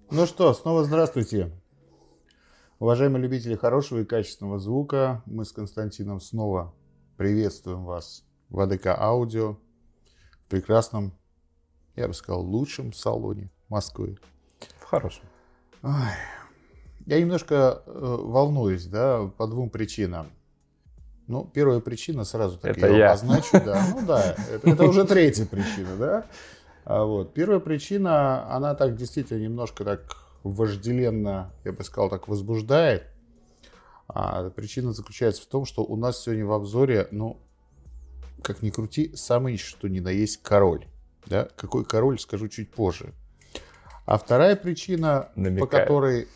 Ну что, снова здравствуйте, уважаемые любители хорошего и качественного звука. Мы с Константином снова приветствуем вас в АДК Аудио, в прекрасном, я бы сказал, лучшем салоне Москвы. В хорошем. Ой. Я немножко волнуюсь, да, по двум причинам. Ну, первая причина, сразу так Это ее я. обозначу, да. Ну да, это уже третья причина, да. Вот. Первая причина, она так действительно немножко так вожделенно, я бы сказал, так возбуждает. А причина заключается в том, что у нас сегодня в обзоре, ну, как ни крути, самый что ни на есть король. Да? Какой король, скажу чуть позже. А вторая причина, по которой,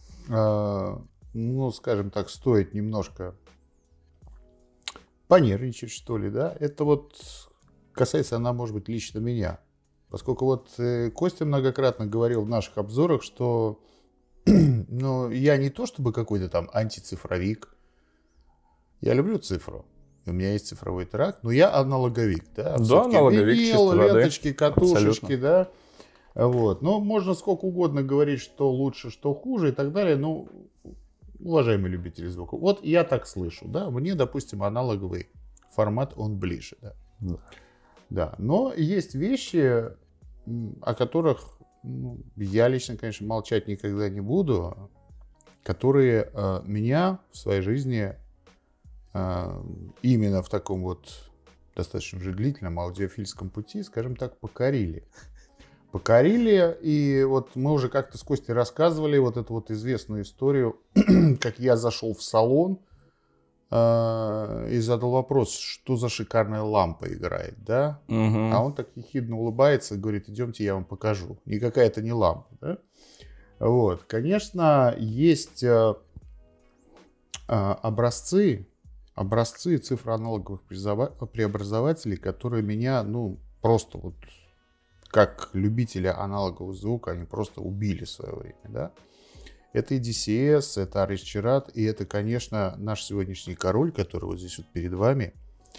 ну, скажем так, стоит немножко понервничать, что ли, да, это вот касается она, может быть, лично меня. Поскольку вот Костя многократно говорил в наших обзорах, что ну, я не то чтобы какой-то там антицифровик. Я люблю цифру. У меня есть цифровой тракт, но я аналоговик. Да, да, аналоговик, винил, ленточки, катушечки, абсолютно. да. Вот. Но можно сколько угодно говорить, что лучше, что хуже и так далее. Ну, уважаемые любители звука, вот я так слышу, да. Мне, допустим, аналоговый формат, он ближе, да. Да, но есть вещи, о которых я лично, конечно, молчать никогда не буду, которые меня в своей жизни именно в таком вот достаточно уже длительном аудиофильском пути, скажем так, покорили. Покорили, и вот мы уже как-то с Костей рассказывали вот эту вот известную историю, как я зашел в салон, и задал вопрос, что за шикарная лампа играет, да? Угу. А он так ехидно улыбается и говорит, идемте, я вам покажу. Никакая это не лампа, да? Вот, конечно, есть образцы цифроаналоговых преобразователей, которые меня, ну, просто вот как любителя аналогового звука, они просто убили в свое время, да? Это и DCS, это Aris Chirad, и это, конечно, наш сегодняшний король, который вот здесь вот перед вами.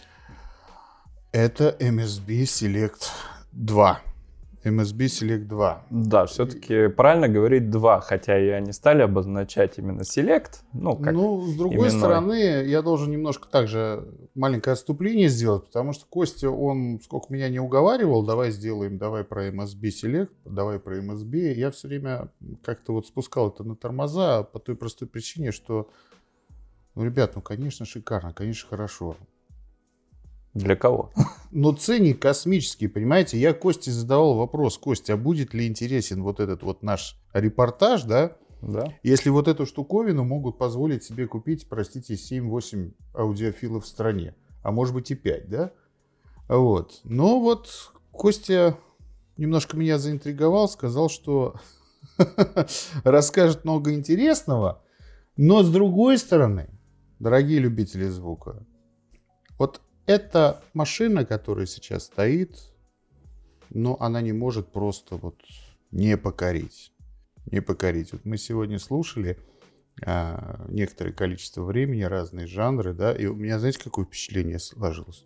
Это MSB Select 2. MSB Select 2. Да, все-таки правильно говорить 2, хотя и они стали обозначать именно Select. Ну, как с другой стороны, я должен немножко также маленькое отступление сделать, потому что Костя, он сколько меня не уговаривал, давай про MSB Select, давай про MSB, я все время как-то вот спускал это на тормоза по той простой причине, что, ну, ребят, ну, конечно, шикарно, конечно, хорошо. Для кого? Но ценник космический, понимаете? Я Косте задавал вопрос, Костя, а будет ли интересен вот этот вот наш репортаж, да? Да. Если вот эту штуковину могут позволить себе купить, простите, 7-8 аудиофилов в стране, а может быть и 5, да? Вот. Но вот Костя немножко меня заинтриговал, сказал, что расскажет много интересного, но с другой стороны, дорогие любители звука, вот эта машина, которая сейчас стоит, но она не может просто вот не покорить. Не покорить. Вот мы сегодня слушали некоторое количество времени, разные жанры, да, и у меня, знаете, какое впечатление сложилось?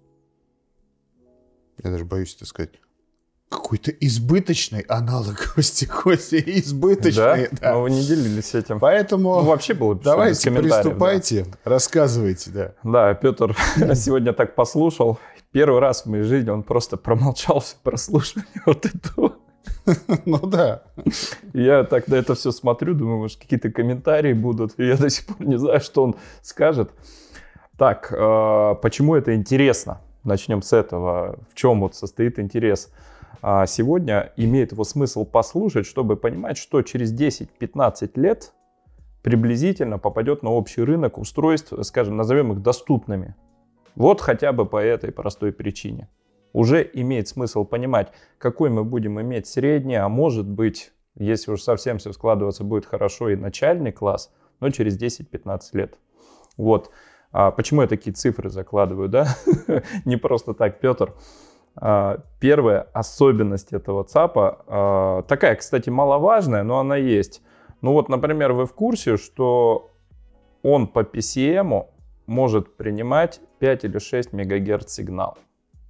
Я даже боюсь это сказать. Какой-то избыточной аналоговости, Костя, избыточной. Да? Но вы не делились этим. Поэтому вообще было давайте приступайте, да. Рассказывайте, да. Да, Петр сегодня так послушал. Первый раз в моей жизни он просто промолчался, прослушал вот этого. Ну да. Я так на это все смотрю, думаю, может, какие-то комментарии будут. И я до сих пор не знаю, что он скажет. Так, почему это интересно? Начнем с этого. В чем вот состоит интерес? Сегодня имеет его смысл послушать, чтобы понимать, что через 10-15 лет приблизительно попадет на общий рынок устройств, скажем, назовем их доступными. Вот хотя бы по этой простой причине. Уже имеет смысл понимать, какой мы будем иметь средний, а может быть, если уж совсем все складываться будет хорошо, и начальный класс, но через 10-15 лет. Вот. Почему я такие цифры закладываю, да? Не просто так, Петр. Первая особенность этого ЦАПа, такая, кстати, маловажная, но она есть. Ну вот, например, вы в курсе, что он по PCM может принимать 5 или 6 МГц сигнал.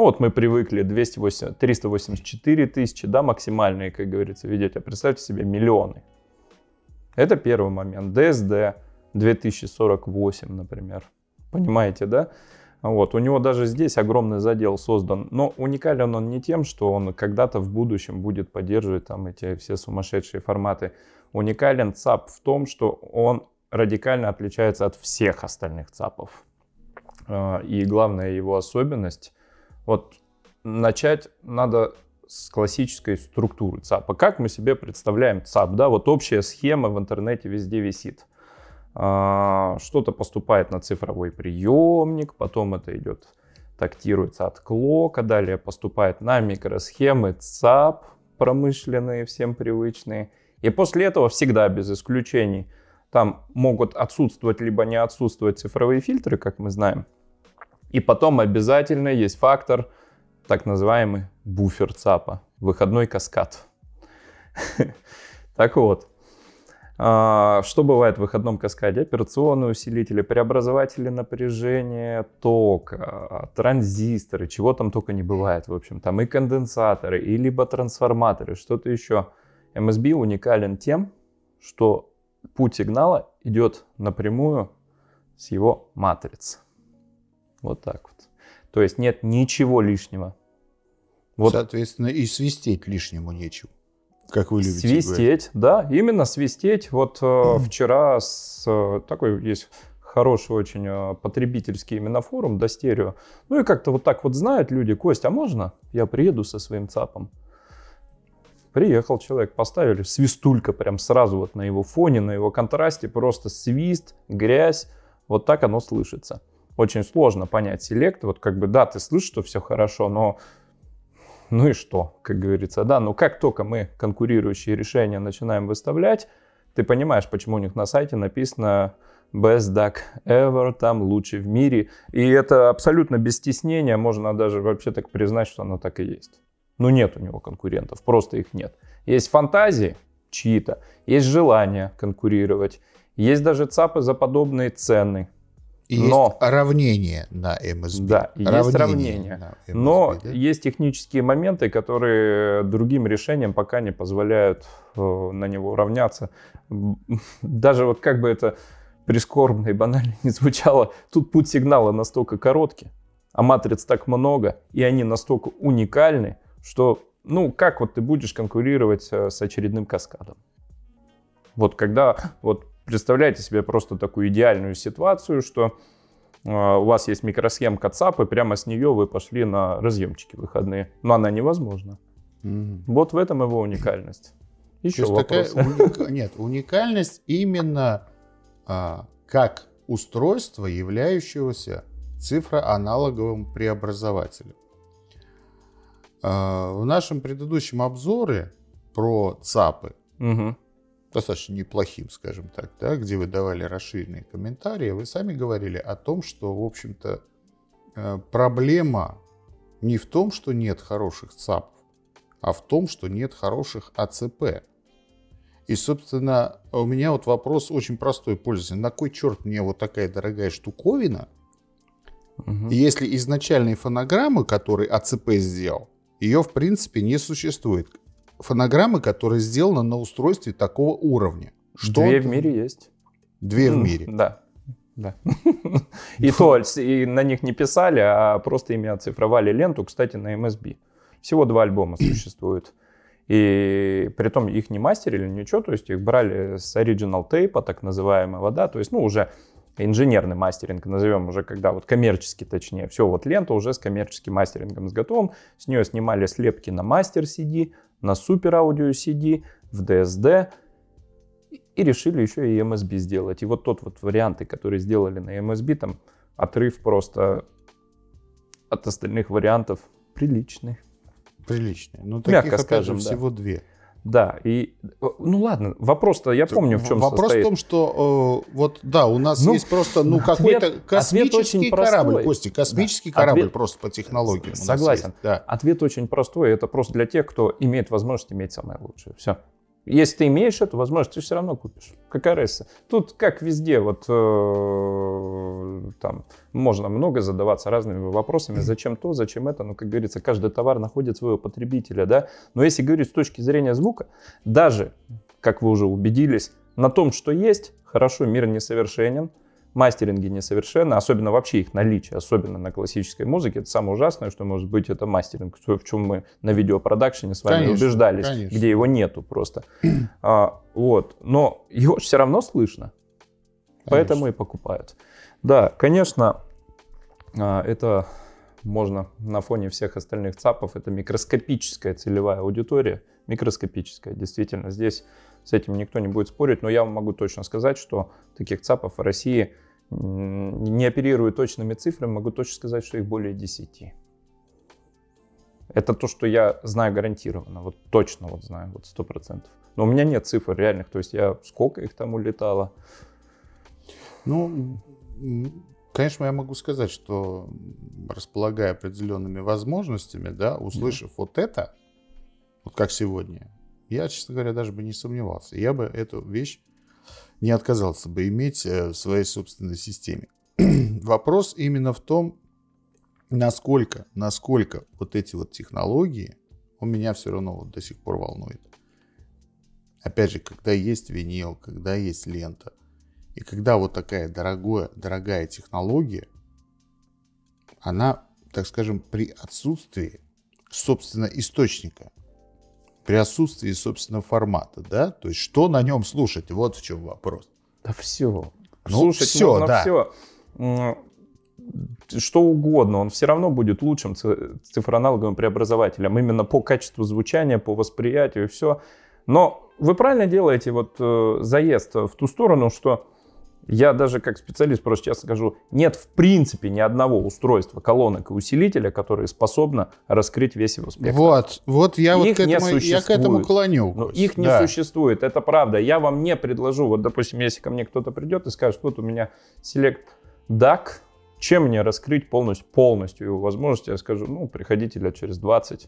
Ну, вот мы привыкли 384 тысячи, да, максимальные, как говорится, видеть. А представьте себе миллионы. Это первый момент. DSD 2048, например. Понимаете, да? Вот. У него даже здесь огромный задел создан. Но уникален он не тем, что он когда-то в будущем будет поддерживать там эти все сумасшедшие форматы. Уникален ЦАП в том, что он радикально отличается от всех остальных ЦАПов. И главная его особенность, вот начать надо с классической структуры ЦАПа. Как мы себе представляем ЦАП? Да? Вот общая схема в интернете везде висит. Что-то поступает на цифровой приемник, потом это идет, тактируется от клока, далее поступает на микросхемы ЦАП, промышленные, всем привычные. И после этого всегда, без исключений, там могут отсутствовать либо не отсутствовать цифровые фильтры, как мы знаем. И потом обязательно есть фактор, так называемый буфер ЦАПа, выходной каскад. Так вот. Что бывает в выходном каскаде? Операционные усилители, преобразователи напряжения тока, транзисторы, чего там только не бывает. В общем, там и конденсаторы, и либо трансформаторы, что-то еще. MSB уникален тем, что путь сигнала идет напрямую с его матрицы. Вот так вот. То есть нет ничего лишнего. Вот. Соответственно, и свистеть лишнему нечего. Как вы любите свистеть, говорить. Да, именно свистеть. Вот вчера такой есть хороший очень потребительский именно форум, до стерео. Ну и как-то вот так вот знают люди: Кость, а можно я приеду со своим ЦАПом? Приехал человек, поставили свистулька прям сразу вот на его фоне, на его контрасте, просто свист, грязь, вот так оно слышится. Очень сложно понять селект, вот как бы да, ты слышишь, что все хорошо, но ну и что, как говорится, да, но как только мы конкурирующие решения начинаем выставлять, ты понимаешь, почему у них на сайте написано best DAC ever, там лучший в мире, и это абсолютно без стеснения, можно даже вообще так признать, что оно так и есть. Но нет у него конкурентов, просто их нет. Есть фантазии чьи-то, есть желание конкурировать, есть даже ЦАПы за подобные цены. И есть равнение на MSB. Да, есть равнение. MSB, но да? Есть технические моменты, которые другим решениям пока не позволяют на него равняться. Даже вот как бы это прискорбно и банально не звучало, тут путь сигнала настолько короткий, а матриц так много, и они настолько уникальны, что, ну, как вот ты будешь конкурировать с очередным каскадом? Вот когда, вот представляете себе просто такую идеальную ситуацию, что у вас есть микросхемка ЦАП, и прямо с нее вы пошли на разъемчики выходные. Но она невозможна. Вот в этом его уникальность. Еще вопрос. Нет, уникальность именно как устройство, являющегося цифроаналоговым преобразователем. В нашем предыдущем обзоре про ЦАПы, достаточно неплохим, скажем так, да, где вы давали расширенные комментарии, вы сами говорили о том, что, в общем-то, проблема не в том, что нет хороших ЦАПов, а в том, что нет хороших АЦП. И, собственно, у меня вот вопрос очень простой, пользователь. На кой черт мне вот такая дорогая штуковина, если изначальные фонограммы, которые АЦП сделал, ее, в принципе, не существует. Фонограммы, которые сделаны на устройстве такого уровня. Что две в мире есть. Две в мире. Да. И то и на них не писали, а просто ими оцифровали ленту, кстати, на MSB. Всего 2 альбома существует. И притом их не мастерили, ничего, то есть их брали с оригинал тейпа, так называемого, да, то есть, ну, уже инженерный мастеринг, назовем уже, когда вот коммерческий, точнее, все, вот лента уже с коммерческим мастерингом с готовым, с нее снимали слепки на мастер CD, на супер аудио CD, в DSD, и решили еще и MSB сделать. И вот тот вот варианты, которые сделали на MSB, там отрыв просто от остальных вариантов приличный. Приличный. Ну, таких, опять же, всего 2. Да, и, ну ладно, вопрос-то, я помню, в чем вопрос состоит. В том, что, вот, да, у нас есть просто, какой-то космический корабль, Костя, космический корабль просто по технологиям. Согласен. Да. Ответ очень простой, это просто для тех, кто имеет возможность иметь самое лучшее. Все. Если ты имеешь эту возможность, ты все равно купишь. Какая разница? Тут, как везде, вот там можно много задаваться разными вопросами, зачем то, зачем это. Ну, как говорится, каждый товар находит своего потребителя, да. Но если говорить с точки зрения звука, даже, как вы уже убедились, на том, что есть, хорошо, мир несовершенен, мастеринги несовершенны, особенно вообще их наличие, особенно на классической музыке. Это самое ужасное, что может быть, это мастеринг, в чем мы на видеопродакшене с вами убеждались, конечно. где его нету просто. Вот. Но его все равно слышно, поэтому и покупают. Да, конечно, это можно на фоне всех остальных ЦАПов, это микроскопическая целевая аудитория, микроскопическая, действительно, здесь с этим никто не будет спорить, но я вам могу точно сказать, что таких ЦАПов в России, не оперирую точными цифрами, могу точно сказать, что их более 10. Это то, что я знаю гарантированно, вот точно вот знаю, вот 100%. Но у меня нет цифр реальных, то есть сколько их там улетало. Ну, конечно, я могу сказать, что располагая определенными возможностями, да, услышав вот это, вот как сегодня, я, честно говоря, даже бы не сомневался. Я бы эту вещь не отказался бы иметь в своей собственной системе. Вопрос именно в том, насколько вот эти вот технологии, он меня все равно вот до сих пор волнует. Опять же, когда есть винил, когда есть лента, и когда вот такая дорогая технология, она, так скажем, при отсутствии, собственно, источника, при отсутствии собственного формата, да, то есть что на нем слушать, вот в чем вопрос. Да все. Ну, Слушать все, можно да. все. Что угодно, он все равно будет лучшим цифроаналоговым преобразователем, именно по качеству звучания, по восприятию и все. Но вы правильно делаете вот заезд в ту сторону, что я даже как специалист просто часто скажу, нет в принципе ни одного устройства, колонок и усилителя, которое способно раскрыть весь его спектр. Вот я их вот к этому клоню. Но их не существует, это правда. Я вам не предложу, вот допустим, если ко мне кто-то придет и скажет, вот у меня Select DAC, чем мне раскрыть полностью его возможности, я скажу, ну, приходите лет через 20.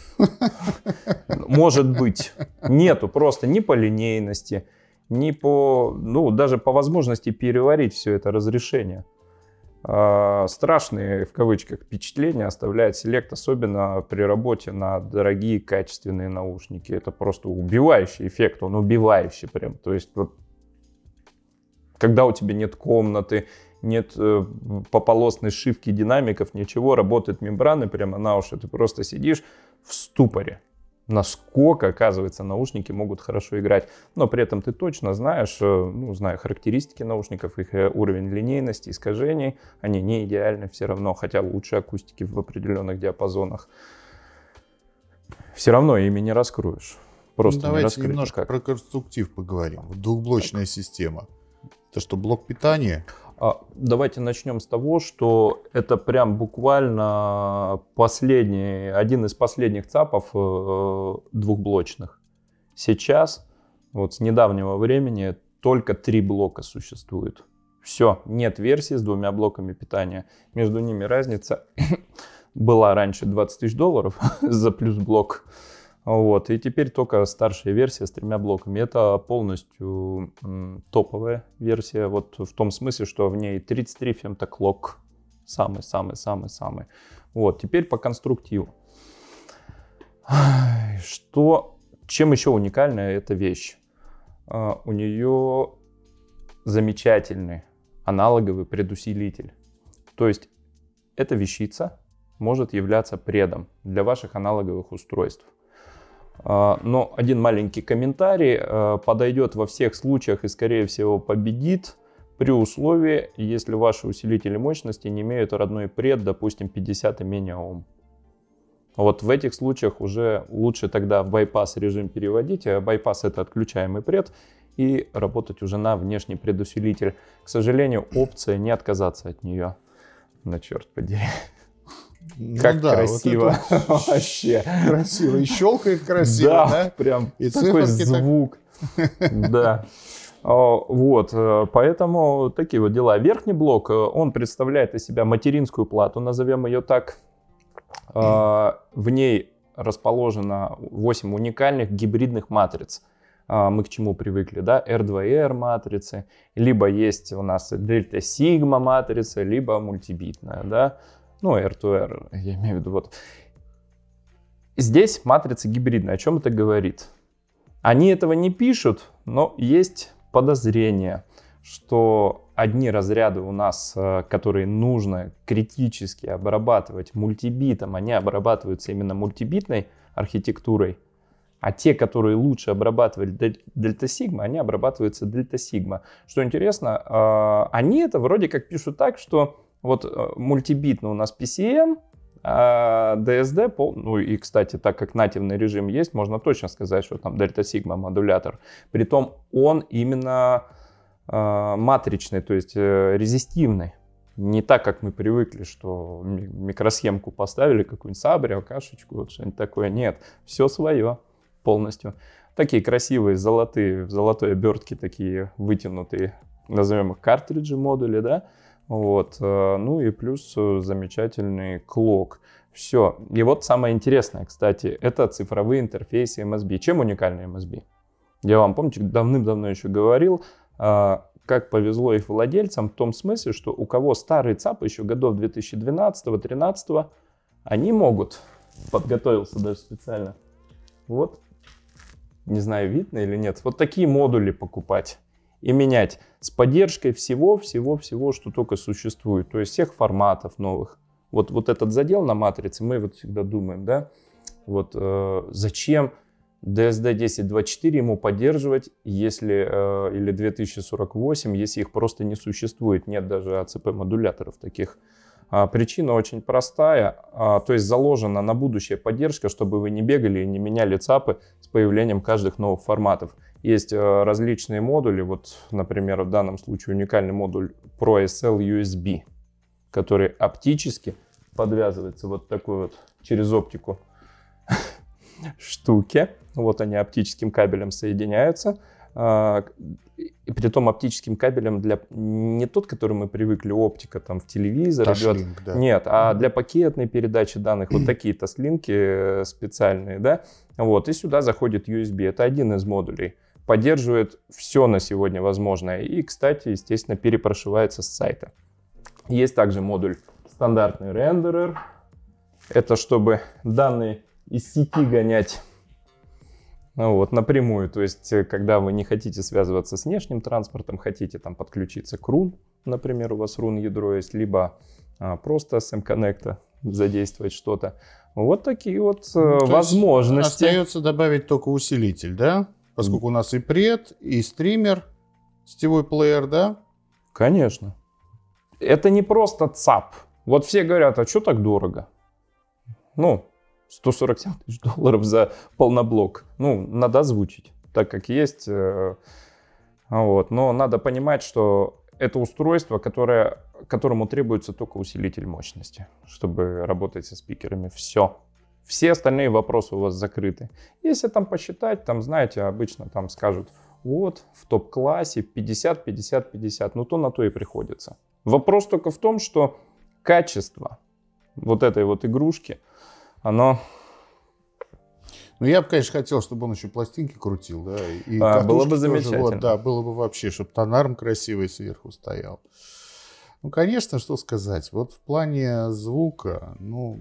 Может быть. Нету просто ни по линейности, ни по, ну, даже по возможности переварить все это разрешение. Страшные, в кавычках, впечатления оставляет Select, особенно при работе на дорогие качественные наушники. Это просто убивающий эффект, он убивающий прям. То есть, вот, когда у тебя нет комнаты, нет пополосной шивки динамиков, ничего, работают мембраны прямо на уши, ты просто сидишь в ступоре. Насколько, оказывается, наушники могут хорошо играть. Но при этом ты точно знаешь, ну, зная характеристики наушников, их уровень линейности, искажений, они не идеальны все равно, хотя лучше акустики в определенных диапазонах. Все равно ими не раскроешь. Просто давайте немножко про конструктив поговорим. Двухблочная система. Это что, блок питания? Давайте начнем с того, что это прям буквально один из последних ЦАПов двухблочных. Сейчас, вот с недавнего времени, только 3 блока существует. Все, нет версии с 2 блоками питания. Между ними разница была раньше $20 000 за плюс блок. Вот, и теперь только старшая версия с 3 блоками. Это полностью топовая версия, вот в том смысле, что в ней 33 фемтоклок. Самый-самый-самый-самый. Вот, теперь по конструктиву. Чем еще уникальная эта вещь? У нее замечательный аналоговый предусилитель. То есть эта вещица может являться предом для ваших аналоговых устройств. Но один маленький комментарий подойдет во всех случаях и, скорее всего, победит при условии, если ваши усилители мощности не имеют родной пред, допустим, 50 и менее Ом. Вот в этих случаях уже лучше тогда в байпас режим переводить, а байпас — это отключаемый пред, и работать уже на внешний предусилитель. К сожалению, опция не отказаться от нее. Ну, черт подери. Ну, как да, красиво. Вот вообще. Красиво. И щелкает красиво, да? Прям и такой звук. Да. Вот, поэтому такие вот дела. Верхний блок, он представляет из себя материнскую плату, назовем ее так. В ней расположено 8 уникальных гибридных матриц. мы к чему привыкли, да, R2R матрицы, либо есть у нас дельта-сигма матрица, либо мультибитная, да, ну, R2R, я имею в виду, вот. Здесь матрица гибридная. О чем это говорит? Они этого не пишут, но есть подозрение, что одни разряды у нас, которые нужно критически обрабатывать мультибитом, они обрабатываются именно мультибитной архитектурой, а те, которые лучше обрабатывать дельта-сигма, они обрабатываются дельта-сигма. Что интересно, они это вроде как пишут так, что вот мультибитный у нас PCM, а DSD, ну и, кстати, так как нативный режим есть, можно точно сказать, что там дельта-сигма модулятор. Притом он именно матричный, то есть резистивный. Не так, как мы привыкли, что микросхемку поставили, какую-нибудь сабрию, кашечку, вот что-нибудь такое. Нет, все свое полностью. Такие красивые золотые, в золотой обертке такие вытянутые, назовем их картриджи модули, да. Вот, ну и плюс замечательный клок. Все. И вот самое интересное, кстати, это цифровые интерфейсы MSB. Чем уникальны MSB? Я вам, помните, давным-давно еще говорил, как повезло их владельцам в том смысле, что у кого старый ЦАП еще годов 2012-2013, они могут, подготовился даже специально, вот, не знаю, видно или нет, вот такие модули покупать и менять с поддержкой всего, что только существует. То есть всех форматов новых. Вот этот задел на матрице, мы вот всегда думаем, да, вот зачем DSD 1024 ему поддерживать, если, или 2048, если их просто не существует. Нет даже АЦП-модуляторов таких. Причина очень простая, то есть заложена на будущее поддержка, чтобы вы не бегали и не меняли ЦАПы с появлением каждых новых форматов. Есть различные модули, вот, например, в данном случае уникальный модуль ProSL USB, который оптически подвязывается вот такой вот через оптику штуки. Вот они оптическим кабелем соединяются. И при том оптическим кабелем для не тот, который мы привыкли, оптика там в телевизор идет. Да. Нет, а для пакетной передачи данных вот такие тослинки специальные, да. Вот, и сюда заходит USB. Это один из модулей. Поддерживает все на сегодня возможное. И, кстати, естественно, перепрошивается с сайта. Есть также модуль стандартный рендерер. Это чтобы данные из сети гонять. Вот, напрямую, то есть, когда вы не хотите связываться с внешним транспортом, хотите там подключиться к RUN, например, у вас RUN ядро есть, либо просто с M-Connect задействовать что-то. Вот такие вот возможности. Остается добавить только усилитель, да? Поскольку у нас и пред, и стример, сетевой плеер, да? Конечно. Это не просто ЦАП. Вот все говорят, а что так дорого? Ну, $147 тысяч за полноблок. Ну, надо озвучить, так как есть. Вот. Но надо понимать, что это устройство, которому требуется только усилитель мощности, чтобы работать со спикерами. Все. Все остальные вопросы у вас закрыты. Если там посчитать, там, знаете, обычно там скажут, вот, в топ-классе 50, 50, 50. Ну, то на то и приходится. Вопрос только в том, что качество вот этой вот игрушки, оно... Ну, я бы, конечно, хотел, чтобы он еще пластинки крутил, да. И было бы замечательно. Вот, да, было бы вообще, чтобы тонарм красивый сверху стоял. Ну, конечно, что сказать. Вот в плане звука, ну...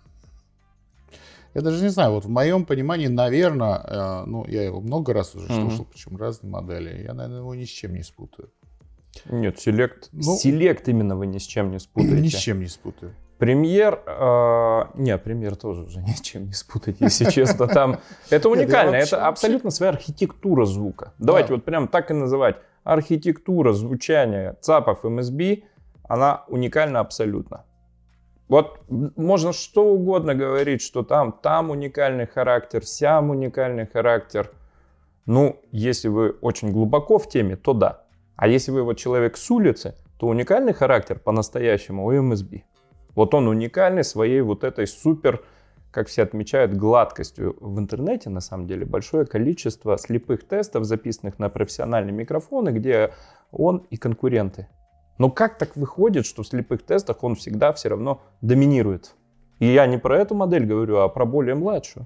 Я даже не знаю, вот в моем понимании, наверное, ну, я его много раз уже слушал, причем разные модели, я, наверное, его ни с чем не спутаю. Нет, Select именно вы ни с чем не спутаете. Ни с чем не спутаю. Премьер, нет, Премьер тоже уже ни с чем не спутать, если честно. Там это уникально, это абсолютно своя архитектура звука. Давайте вот прям так и называть. Архитектура звучания ЦАПов MSB, она уникальна абсолютно. Вот можно что угодно говорить, что там уникальный характер, сям уникальный характер. Ну, если вы очень глубоко в теме, то да. А если вы вот человек с улицы, то уникальный характер по-настоящему у MSB. Вот он уникальный своей вот этой супер, как все отмечают, гладкостью. В интернете, на самом деле, большое количество слепых тестов, записанных на профессиональные микрофоны, где он и конкуренты. Но как так выходит, что в слепых тестах он всегда все равно доминирует? И я не про эту модель говорю, а про более младшую.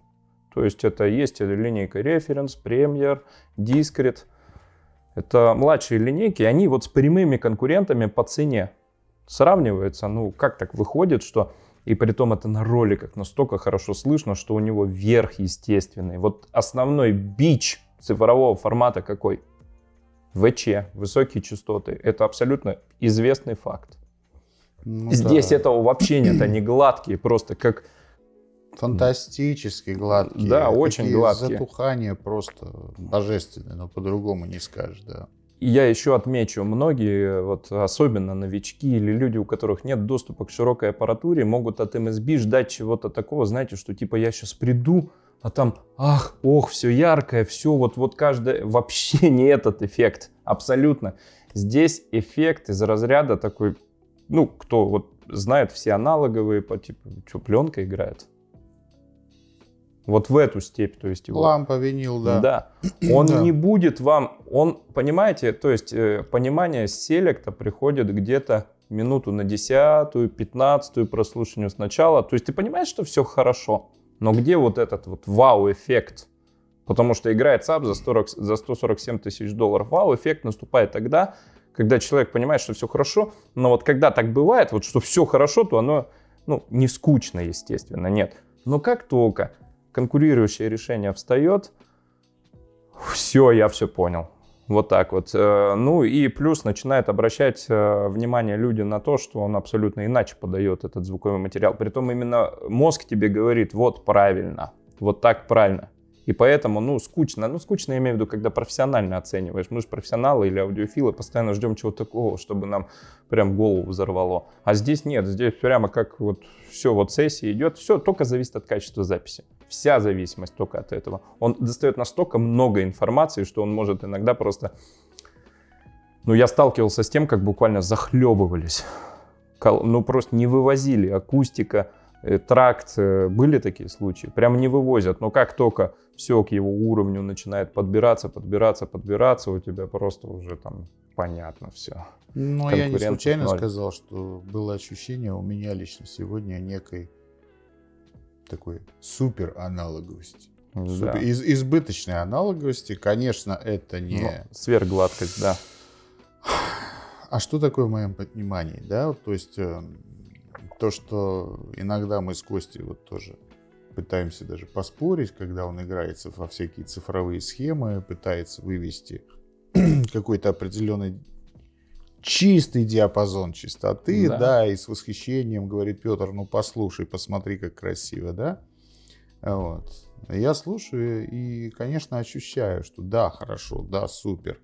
То есть это есть линейка Reference, Premier, Discret. Это младшие линейки, они вот с прямыми конкурентами по цене сравниваются. Ну, как так выходит, что... И при том это на роликах настолько хорошо слышно, что у него верх естественный. Вот основной бич цифрового формата какой? ВЧ, высокие частоты. Это абсолютно известный факт. Ну, здесь этого вообще нет, они гладкие, просто как... Фантастически гладкие. Да, очень гладкие. Затухание просто божественное, но по-другому не скажешь, да. И я еще отмечу, многие, вот особенно новички или люди, у которых нет доступа к широкой аппаратуре, могут от MSB ждать чего-то такого, знаете, что типа я сейчас приду, а там ах, ох, все яркое, все, вот каждое, вообще не этот эффект, абсолютно. Здесь эффект из разряда такой, ну, кто вот знает все аналоговые, по типу, что, пленка играет? Вот в эту степь, то есть его... Лампа, винил, да. Да. Он не будет вам... Он, понимаете, то есть понимание селекта приходит где-то минуту на 10-ю, 15-ю прослушиванию сначала. То есть ты понимаешь, что все хорошо, но где вот этот вот вау-эффект? Потому что играет САП за 147 тысяч долларов. Вау-эффект наступает тогда, когда человек понимает, что все хорошо, но вот когда так бывает, вот что все хорошо, то оно, ну, не скучно, естественно, нет. Но как только конкурирующее решение встает, все, я все понял. Вот так вот. Ну и плюс начинает обращать внимание люди на то, что он абсолютно иначе подает этот звуковой материал. Притом именно мозг тебе говорит, вот правильно, вот так правильно. И поэтому, ну, скучно. Ну, скучно я имею в виду, когда профессионально оцениваешь. Мы же профессионалы или аудиофилы, постоянно ждем чего-то такого, чтобы нам прям голову взорвало. А здесь нет, здесь прямо как вот все, вот сессия идет, все только зависит от качества записи. Вся зависимость только от этого. Он достает настолько много информации, что он может иногда просто... Ну, я сталкивался с тем, как буквально захлебывались. Ну, просто не вывозили акустика, тракт. Были такие случаи. Прям не вывозят. Но как только все к его уровню начинает подбираться, у тебя просто уже там понятно все. Ну, я не случайно сказал, что было ощущение у меня лично сегодня некой такой супер аналоговости. Да. Избыточной аналоговости. Конечно, это не... Ну, сверхгладкость, да. А что такое в моем понимании? Да? То есть то, что иногда мы с Костей вот тоже пытаемся даже поспорить, когда он играется во всякие цифровые схемы, пытается вывести какой-то определенный чистый диапазон частоты, да, и с восхищением говорит: Петр, ну послушай, посмотри, как красиво, да? Вот. Я слушаю и, конечно, ощущаю, что да, хорошо, да, супер.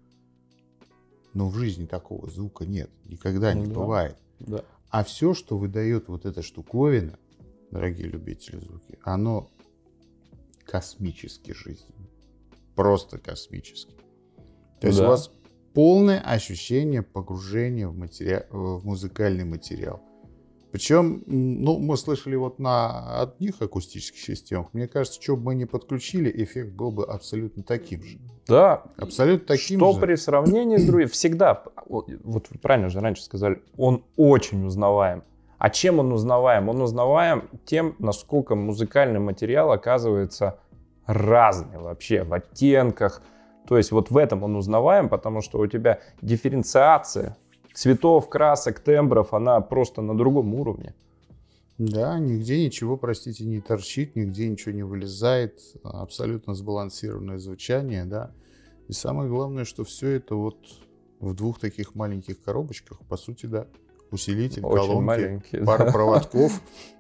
Но в жизни такого звука нет, никогда не бывает. Да. А все, что выдает вот эта штуковина, дорогие любители звука, оно космически жизненно. Просто космически. То есть у вас полное ощущение погружения в музыкальный материал. Причем, ну, мы слышали вот на одних акустических системах. Мне кажется, что бы мы ни подключили, эффект был бы абсолютно таким же. Да. Абсолютно таким же. Что при сравнении с другими, всегда, вот вы правильно же раньше сказали, он очень узнаваем. А чем он узнаваем? Он узнаваем тем, насколько музыкальный материал оказывается разный вообще в оттенках. То есть вот в этом он узнаваем, потому что у тебя дифференциация цветов, красок, тембров, она просто на другом уровне. Да, нигде ничего, простите, не торчит, нигде ничего не вылезает, абсолютно сбалансированное звучание, да. И самое главное, что все это вот в двух таких маленьких коробочках, по сути, да. Усилитель, колонки, пара проводков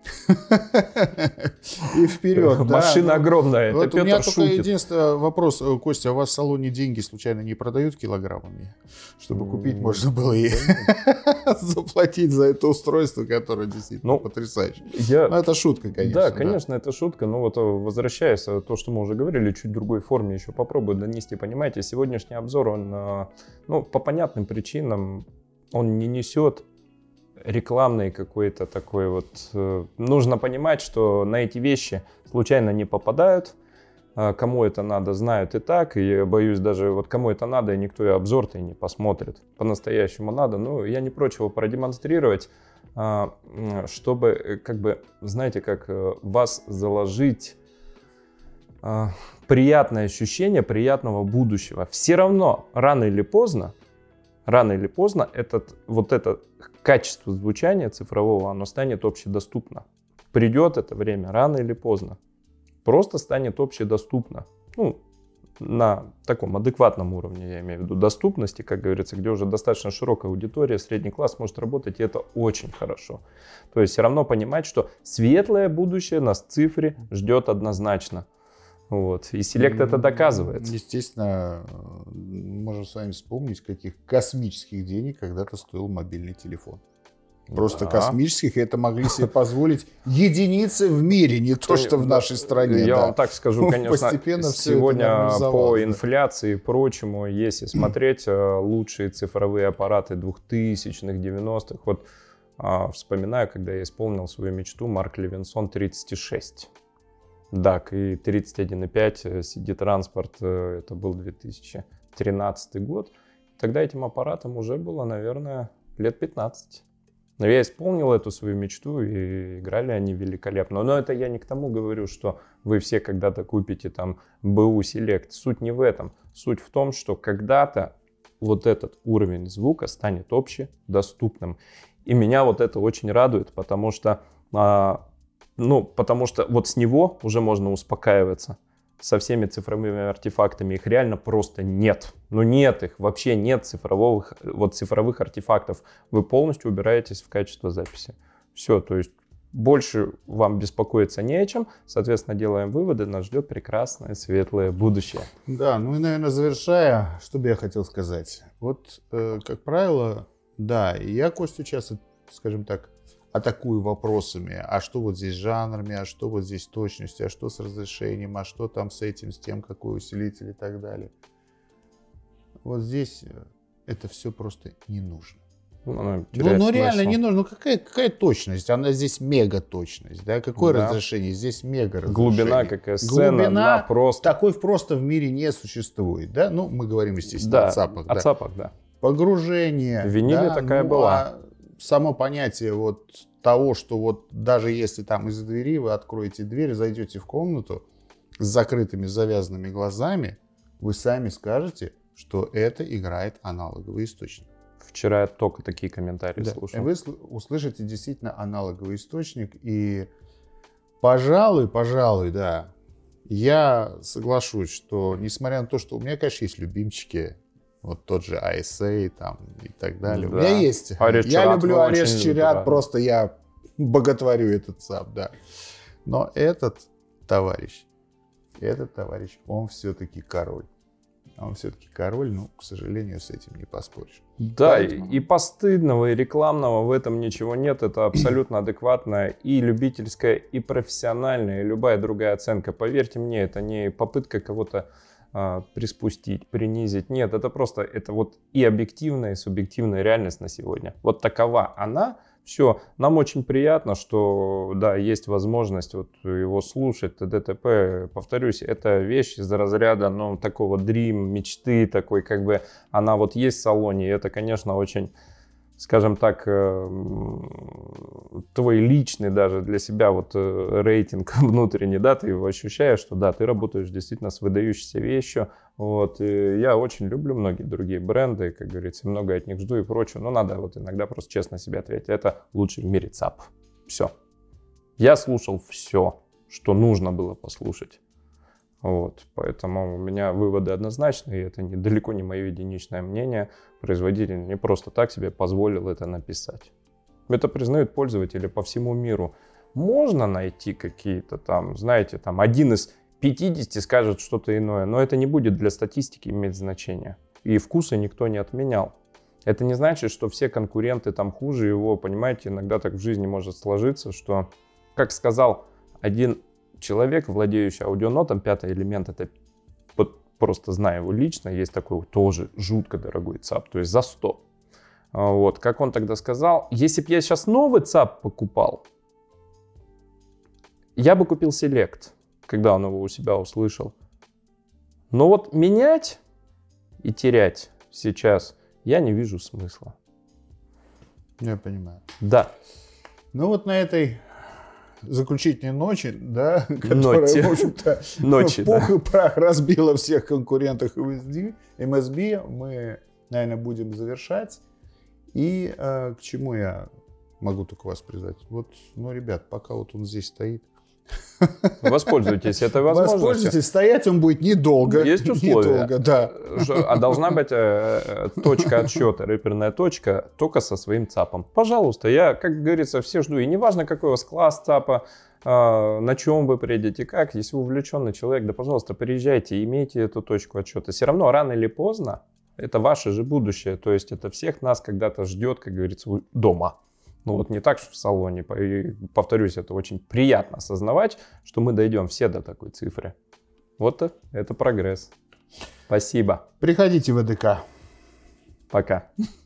и вперед. Машина огромная. Вот у меня только единственный вопрос. Костя, а у вас в салоне деньги случайно не продают килограммами? Чтобы купить можно было и заплатить за это устройство, которое действительно потрясающее. Ну, это шутка, конечно. Да, конечно, это шутка. Но вот возвращаясь к тому, что мы уже говорили, чуть в другой форме еще попробую донести. Понимаете, сегодняшний обзор, он, ну, по понятным причинам, он не несет рекламный какой-то такой вот... Нужно понимать, что на эти вещи случайно не попадают. Кому это надо, знают и так. И я боюсь, даже вот кому это надо, и никто и обзор-то и не посмотрит. По-настоящему надо. Ну, я не прочь его продемонстрировать, чтобы, как бы, знаете, как вас заложить приятное ощущение приятного будущего. Все равно, рано или поздно, это качество звучания цифрового, оно станет общедоступно. Придет это время, рано или поздно. Просто станет общедоступно. Ну, на таком адекватном уровне, я имею в виду, доступности, как говорится, где уже достаточно широкая аудитория, средний класс может работать, и это очень хорошо. То есть все равно понимать, что светлое будущее нас в цифре ждет однозначно. Вот. И Select это доказывает. Естественно, можем с вами вспомнить, каких космических денег когда-то стоил мобильный телефон. Просто космических, и это могли себе позволить единицы в мире, не то что в нашей стране. Я вам так скажу, конечно, постепенно сегодня по инфляции и прочему, если смотреть лучшие цифровые аппараты 2000-х, 90-х, вот вспоминаю, когда я исполнил свою мечту, Марк Левинсон 36. DAC и 31.5 CD-транспорт, это был 2013 год. Тогда этим аппаратам уже было, наверное, лет 15. Но я исполнил эту свою мечту, и играли они великолепно. Но это я не к тому говорю, что вы все когда-то купите там БУ Select. Суть не в этом. Суть в том, что когда-то вот этот уровень звука станет общедоступным. И меня вот это очень радует, потому что вот с него уже можно успокаиваться. Со всеми цифровыми артефактами их реально просто нет. Ну нет их, вообще нет цифровых артефактов. Вы полностью убираетесь в качество записи. Все, то есть больше вам беспокоиться не о чем. Соответственно, делаем выводы, нас ждет прекрасное, светлое будущее. Да, ну и, наверное, завершая, что бы я хотел сказать. Вот, как правило, да, я Костю часто, скажем так, атакую вопросами, а что вот здесь с жанрами, а что вот здесь с точностью, а что с разрешением, а что там с этим, с тем, какой усилитель и так далее. Вот здесь это все просто не нужно. Ну реально не нужно. Ну какая точность? Она здесь мега точность. Да? Какое разрешение? Здесь мега разрешение. Глубина, какая сцена, просто. Такой просто в мире не существует. Да? Ну, мы говорим, естественно, о ЦАПах. О ЦАПах, да. Погружение. В виниле такая была. Само понятие вот того, что вот даже если там из двери вы откроете дверь, зайдете в комнату с закрытыми, завязанными глазами, вы сами скажете, что это играет аналоговый источник. Вчера я только такие комментарии слушал. Вы услышите действительно аналоговый источник, и пожалуй, да, я соглашусь, что несмотря на то, что у меня, конечно, есть любимчики, вот тот же ISA там и так далее. Да. У меня есть. Я люблю Ареш Чирят, просто я боготворю этот ЦАП, да. Но этот товарищ, он все-таки король. Он все-таки король, но, к сожалению, с этим не поспоришь. Да, поэтому... и постыдного, и рекламного в этом ничего нет. Это абсолютно адекватная и любительская, и профессиональная, и любая другая оценка. Поверьте мне, это не попытка кого-то приспустить, принизить. Нет, это просто вот и объективная, и субъективная реальность на сегодня. Вот такова она. Все, нам очень приятно, что да, есть возможность вот его слушать, т.д. Повторюсь, это вещь из разряда, ну, такого dream, мечты такой, как бы она вот есть в салоне, и это, конечно, очень, скажем так, твой личный даже для себя вот рейтинг внутренний, да, ты его ощущаешь, что да, ты работаешь действительно с выдающейся вещью, вот, и я очень люблю многие другие бренды, как говорится, много от них жду и прочее, но надо вот иногда просто честно себе ответить, это лучший в мире ЦАП, все. Я слушал все, что нужно было послушать. Вот, поэтому у меня выводы однозначные, и это далеко не мое единичное мнение. Производитель не просто так себе позволил это написать. Это признают пользователи по всему миру. Можно найти какие-то там, знаете, там один из 50 скажет что-то иное, но это не будет для статистики иметь значения. И вкуса никто не отменял. Это не значит, что все конкуренты там хуже его, понимаете, иногда так в жизни может сложиться, что, как сказал один человек, владеющий аудионотом, пятый элемент, это вот просто знаю его лично, есть такой тоже жутко дорогой ЦАП, то есть за 100. Вот, как он тогда сказал, если бы я сейчас новый ЦАП покупал, я бы купил Select, когда он его у себя услышал. Но вот менять и терять сейчас я не вижу смысла. Я понимаю. Да. Ну вот на этой заключительной ночи, да, которая, в общем-то, в пух и прах разбила всех конкурентов MSB, мы, наверное, будем завершать. И к чему я могу только вас призвать? Вот, ну, ребят, пока вот он здесь стоит. Воспользуйтесь этой возможностью. Воспользуйтесь, стоять он будет недолго. Есть условия. Недолго, да. А должна быть точка отсчета, реперная точка, только со своим ЦАПом. Пожалуйста, я, как говорится, все жду. И неважно, какой у вас класс ЦАПа, на чем вы приедете, как. Если вы увлеченный человек, да, пожалуйста, приезжайте, имейте эту точку отсчета. Все равно, рано или поздно, это ваше же будущее. То есть это всех нас когда-то ждет, как говорится, дома. Ну вот не так, что в салоне. И, повторюсь, это очень приятно осознавать, что мы дойдем все до такой цифры. Вот это прогресс. Спасибо. Приходите в ЭДК. Пока.